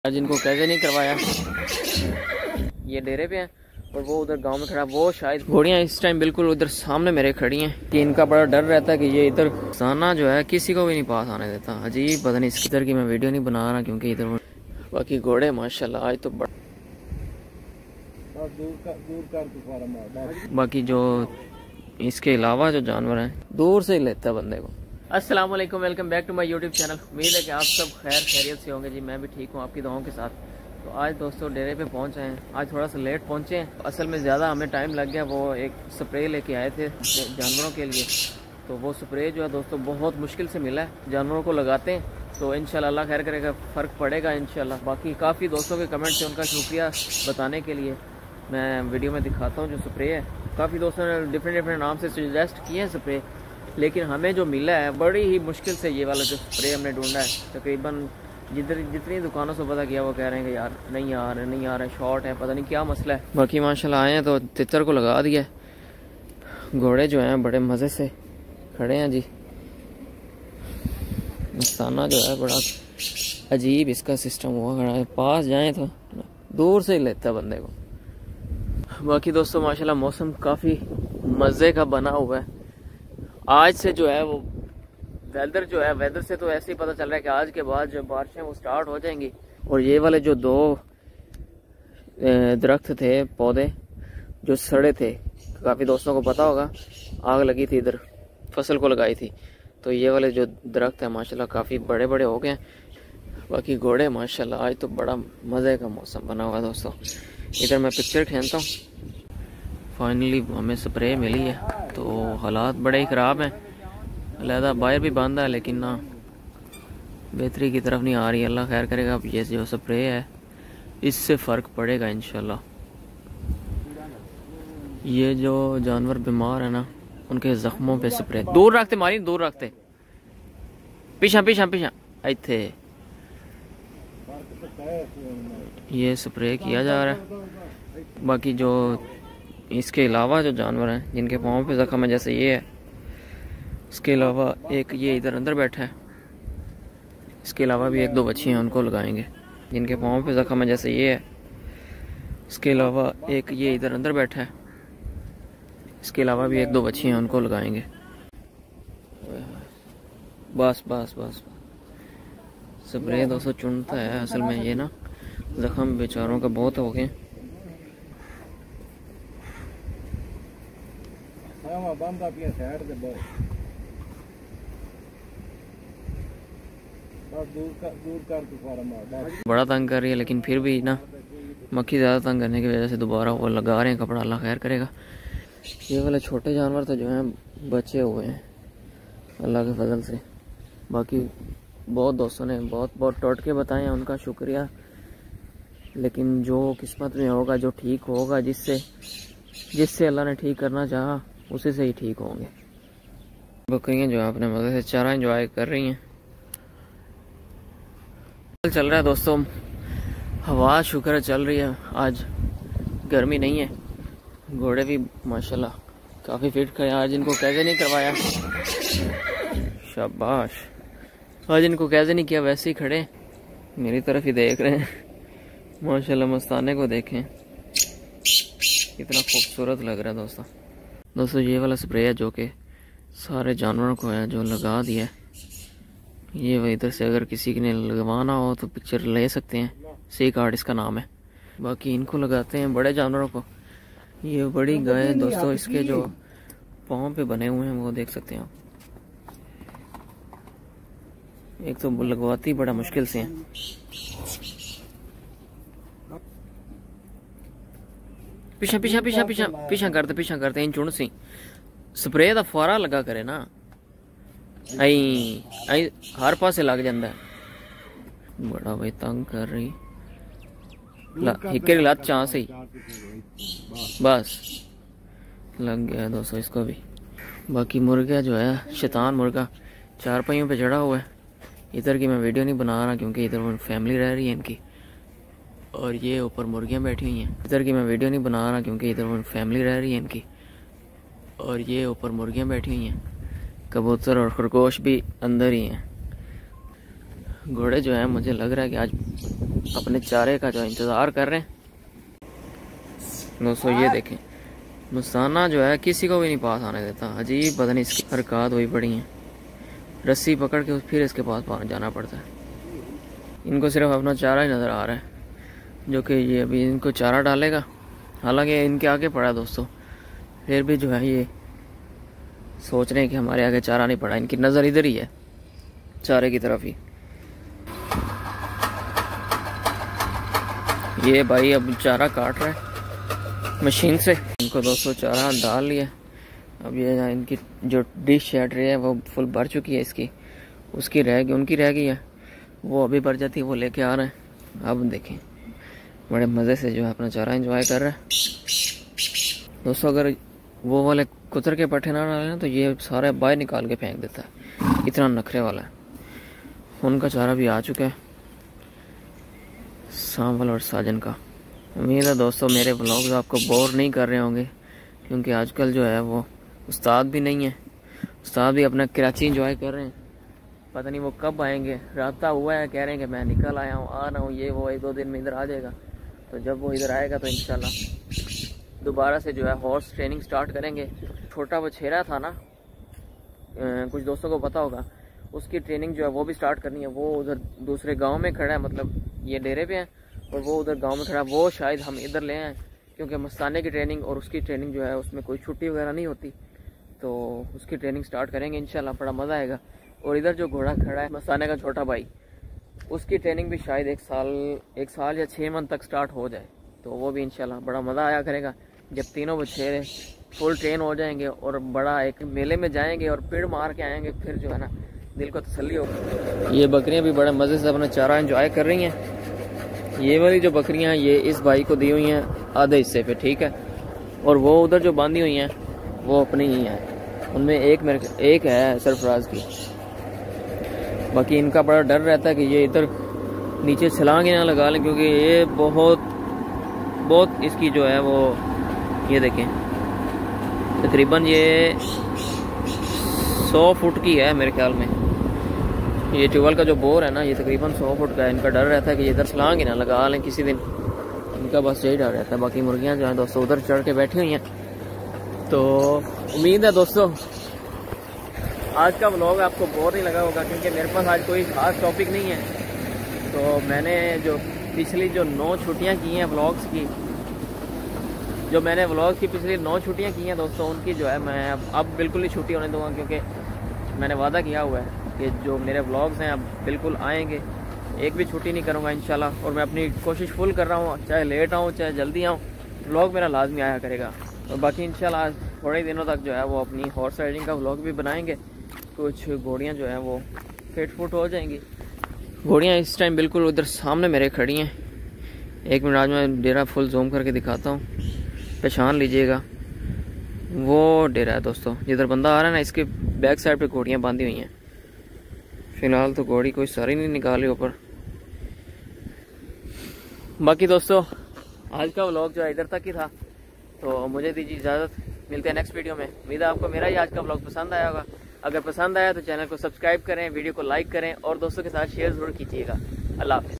आज इनको कैसे नहीं करवाया। ये डेरे पे हैं और वो उधर गांव में खड़ा, वो शायद घोड़ियाँ इस टाइम बिल्कुल उधर सामने मेरे खड़ी हैं कि इनका बड़ा डर रहता है कि ये इधर साना जो है किसी को भी नहीं पास आने देता। अजीब पता नहीं इसकी इधर की मैं वीडियो नहीं बना रहा क्योंकि इधर बाकी घोड़े माशाल्लाह आज तो बड़ा बाकी जो इसके अलावा जो जानवर हैं दूर से ही लेता है बंदे को। अस्सलाम वालेकुम, welcome back to my YouTube channel. उम्मीद है कि आप सब खैर खैरियत से होंगे। जी मैं भी ठीक हूँ आपकी दुआओं के साथ। तो आज दोस्तों डेरे पे पहुँचे हैं, आज थोड़ा सा लेट पहुँचे हैं। असल में ज़्यादा हमें टाइम लग गया, वो एक स्प्रे लेके आए थे जानवरों के लिए। तो वो स्प्रे जो है दोस्तों बहुत मुश्किल से मिला है, जानवरों को लगाते हैं तो इंशाल्लाह अल्लाह खैर करेगा, फ़र्क पड़ेगा इंशाल्लाह। बाकी काफ़ी दोस्तों के कमेंट से उनका शुक्रिया बताने के लिए मैं वीडियो में दिखाता हूँ जो स्प्रे है। काफ़ी दोस्तों ने डिफरेंट नाम से सजेस्ट किए हैं स्प्रे, लेकिन हमें जो मिला है बड़ी ही मुश्किल से ये वाला जो स्प्रे हमने ढूंढा है। तकरीबन जितनी दुकानों से पता किया वो कह रहे हैं कि यार नहीं आ रहे शॉर्ट है, पता नहीं क्या मसला है। बाकी माशाल्लाह आए हैं तो तितर को लगा दिया। घोड़े जो हैं बड़े मज़े से खड़े हैं जी। मस्ताना जो है बड़ा अजीब इसका सिस्टम हुआ खड़ा है, पास जाएँ तो दूर से ही लेता है बंदे को। बाकी दोस्तों माशाल्लाह मौसम काफ़ी मज़े का बना हुआ है। आज से जो है वो वेदर से तो ऐसे ही पता चल रहा है कि आज के बाद जो बारिशें वो स्टार्ट हो जाएंगी। और ये वाले जो दो दरख्त थे, पौधे जो सड़े थे, काफ़ी दोस्तों को पता होगा आग लगी थी इधर, फसल को लगाई थी। तो ये वाले जो दरख्त है माशाल्लाह काफ़ी बड़े बड़े हो गए। बाकी घोड़े माशाल्लाह आज तो बड़ा मज़े का मौसम बना हुआ है दोस्तों। इधर मैं पिक्चर खींचता हूँ। फाइनली हमें स्प्रे मिली है तो हालात बड़े ही ख़राब हैं। अलहदा बाहर भी बंद है लेकिन ना बेहतरी की तरफ नहीं आ रही। अल्लाह खैर करेगा। अब ये जो स्प्रे है इससे फ़र्क पड़ेगा इंशाल्लाह। ये जो जानवर बीमार है ना उनके ज़ख्मों पे स्प्रे दूर रखते, मारी दूर रखते, पीछा पीछा पीछा इत्थे ये स्प्रे किया जा रहा है। बाकी जो इसके अलावा जो जानवर हैं जिनके पाँव पे ज़ख्म है जैसे ये है, इसके अलावा एक ये इधर अंदर बैठा है, इसके अलावा भी एक दो बच्चे हैं उनको लगाएंगे जिनके पाँव पे ज़ख्म है जैसे ये है, इसके अलावा एक ये इधर अंदर बैठा है, इसके अलावा भी एक दो बच्चे हैं उनको लगाएंगे। बस बस बस स्प्रे दोस्तों चुनता है असल में ये ना, ज़ख्म बेचारों का बहुत हो गए। बड़ा तंग कर रही है लेकिन फिर भी ना मक्खी ज़्यादा तंग करने की वजह से दोबारा वो लगा रहे हैं कपड़ा, अल्लाह खैर करेगा। ये वाले छोटे जानवर तो जो हैं बचे हुए हैं अल्लाह के फजल से। बाकी बहुत दोस्तों ने बहुत टोटके बताए हैं, उनका शुक्रिया। लेकिन जो किस्मत में होगा, जो ठीक होगा, जिससे अल्लाह ने ठीक करना चाहा उसी से ही ठीक होंगे। बकरियां जो है अपने मज़े से चारा एंजॉय कर रही हैं। चल रहा है दोस्तों, हवा शुक्र चल रही है, आज गर्मी नहीं है। घोड़े भी माशाल्लाह काफ़ी फिट खड़े। आज इनको कैसे नहीं करवाया, शाबाश। आज इनको कैसे नहीं किया, वैसे ही खड़े मेरी तरफ ही देख रहे हैं। माशाल्लाह मस्ताने को देखें कितना खूबसूरत लग रहा है दोस्तों। ये वाला स्प्रे है जो कि सारे जानवरों को है जो लगा दिया है। ये वह इधर से अगर किसी ने लगवाना हो तो पिक्चर ले सकते हैं, सी कार्ड इसका नाम है। बाकी इनको लगाते हैं बड़े जानवरों को। ये बड़ी गाय दोस्तों, इसके जो पाँव पे बने हुए हैं वो देख सकते हैं आप। एक तो लगवाती बड़ा मुश्किल से हैं। पीछा पीछा पीछा पीछा पीछा करते इन चुन सी स्प्रे का फुआरा लगा करे ना, आई हर पासे लग जाता है। बड़ा भाई तंग कर रही एक लत चांस ही बस लग गया दोस्तों इसको भी। बाकी मुर्गा जो है शैतान मुर्गा चार पहियों पे चढ़ा हुआ है। इधर की मैं वीडियो नहीं बना रहा क्योंकि इधर फैमिली रह रही है इनकी, और ये ऊपर मुर्गियाँ बैठी हुई हैं। इधर की मैं वीडियो नहीं बना रहा क्योंकि इधर फैमिली रह रही है इनकी, और ये ऊपर मुर्गियाँ बैठी हुई हैं। कबूतर और खरगोश भी अंदर ही हैं। घोड़े जो है मुझे लग रहा है कि आज अपने चारे का जो इंतज़ार कर रहे हैं। दोस्तों ये देखें, मस्ताना जो है किसी को भी नहीं पास आने देता। अजीब पता नहीं इसकी हरकत हुई पड़ी है। रस्सी पकड़ के फिर इसके पास जाना पड़ता है। इनको सिर्फ अपना चारा ही नज़र आ रहा है, जो कि ये अभी इनको चारा डालेगा। हालांकि इनके आगे पड़ा दोस्तों, फिर भी जो है ये सोच रहे हैं कि हमारे आगे चारा नहीं पड़ा। इनकी नज़र इधर ही है, चारे की तरफ ही। ये भाई अब चारा काट रहा है मशीन से। इनको दोस्तों चारा डाल लिया। अब ये इनकी जो डिश है, ट्रे है, वो फुल भर चुकी है। इसकी उसकी रह गई, उनकी रह गई है, वो अभी भर जाती है, वो लेके आ रहे हैं। अब देखें बड़े मज़े से जो है अपना चारा एंजॉय कर रहा है। दोस्तों अगर वो वाले कुतर के पट्टे ना डालें तो ये सारे बाहर निकाल के फेंक देता है, इतना नखरे वाला है। उनका चारा भी आ चुका है, सांवल और साजन का। उम्मीद है दोस्तों मेरे व्लॉग्स आपको बोर नहीं कर रहे होंगे, क्योंकि आजकल जो है वो उस्ताद भी नहीं है। उस्ताद भी अपना कराची एंजॉय कर रहे हैं। पता नहीं वो कब आएंगे। राब्ता हुआ है, कह रहे हैं कि मैं निकल आया हूँ, आ रहा हूँ, ये वो 1-2 दिन में इधर आ जाएगा। तो जब वो इधर आएगा तो इंशाल्लाह दोबारा से जो है हॉर्स ट्रेनिंग स्टार्ट करेंगे। छोटा बछेरा था ना, कुछ दोस्तों को पता होगा, उसकी ट्रेनिंग जो है वो भी स्टार्ट करनी है। वो उधर दूसरे गांव में खड़ा है, मतलब ये डेरे पे है और वो उधर गांव में खड़ा है। वो शायद हम इधर ले आए, क्योंकि मस्ताने की ट्रेनिंग और उसकी ट्रेनिंग जो है उसमें कोई छुट्टी वगैरह नहीं होती। तो उसकी ट्रेनिंग स्टार्ट करेंगे इंशाल्लाह, बड़ा मज़ा आएगा। और इधर जो घोड़ा खड़ा है मस्ताने का छोटा भाई, उसकी ट्रेनिंग भी शायद 1 साल या 6 मंथ तक स्टार्ट हो जाए। तो वो भी इंशाल्लाह बड़ा मज़ा आया करेगा जब तीनों बछेरे फुल ट्रेन हो जाएंगे और बड़ा एक मेले में जाएंगे और पेड़ मार के आएंगे। फिर जो है ना दिल को तसल्ली होगा। ये बकरियां भी बड़े मज़े से अपना चारा एंजॉय कर रही हैं। ये वाली जो बकरियां ये इस भाई को दी हुई हैं आधे हिस्से पे, ठीक है। और वो उधर जो बांधी हुई हैं वो अपनी ही हैं। उनमें एक है सरफराज की। बाकी इनका बड़ा डर रहता है कि ये इधर नीचे छलांग ही ना लगा लें, क्योंकि ये बहुत इसकी जो है वो, ये देखें तकरीबन ये 100 फुट की है मेरे ख्याल में। ये ट्यूबवेल का जो बोर है ना, ये तकरीबन 100 फुट का है। इनका डर रहता है कि ये इधर छलांग ही ना लगा लें किसी दिन। इनका बस यही डर रहता है। बाकी मुर्गियां जो है दोस्तों उधर चढ़ के बैठी हुई हैं। तो उम्मीद है दोस्तों आज का व्लॉग आपको बोर नहीं लगा होगा, क्योंकि मेरे पास आज कोई खास टॉपिक नहीं है। तो मैंने जो पिछली जो 9 छुट्टियां की हैं व्लॉग्स की, जो मैंने व्लॉग की पिछली 9 छुट्टियां की हैं दोस्तों, उनकी जो है मैं अब बिल्कुल ही छुट्टी होने दूंगा, क्योंकि मैंने वादा किया हुआ है कि जो मेरे व्लॉग्स हैं अब बिल्कुल आएंगे। एक भी छुट्टी नहीं करूंगा इंशाल्लाह। और मैं अपनी कोशिश फुल कर रहा हूँ, चाहे लेट आऊँ चाहे जल्दी आऊँ, व्लॉग मेरा लाजमी आया करेगा। और बाकी इंशाल्लाह थोड़े दिनों तक जो है वो अपनी हॉर्स राइडिंग का व्लॉग भी बनाएंगे। कुछ घोड़ियाँ जो हैं वो फिट फुट हो जाएंगी। घोड़ियाँ इस टाइम बिल्कुल उधर सामने मेरे खड़ी हैं। 1 मिनट आज मैं डेरा फुल जूम करके दिखाता हूँ, पहचान लीजिएगा। वो डेरा है दोस्तों, जिधर बंदा आ रहा है ना, इसके बैक साइड पे घोड़ियाँ बांधी हुई हैं। फिलहाल तो घोड़ी कोई सारी नहीं निकाली ऊपर। बाकी दोस्तों आज का व्लॉग जो है इधर तक ही था। तो मुझे दीजिए इजाज़त, मिलते हैं नेक्स्ट वीडियो में। उम्मीद है आपको मेरा ही आज का व्लॉग पसंद आया होगा। अगर पसंद आया तो चैनल को सब्सक्राइब करें, वीडियो को लाइक करें और दोस्तों के साथ शेयर ज़रूर कीजिएगा। अल्लाह हाफ़िज़।